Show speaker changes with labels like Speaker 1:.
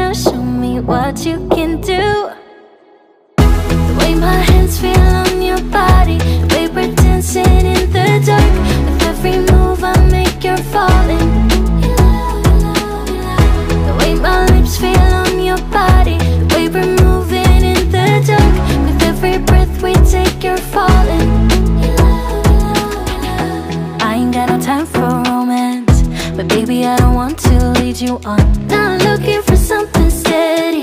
Speaker 1: now show me what you can do. The way my hands feel on your body, the way we're dancing in the dark. With every move I make, you're falling. The way my lips feel on your body, the way we're moving in the dark. With every breath we take, you're falling. I ain't got no time for romance, but baby I don't want to lead you on. Now I'm looking for something steady.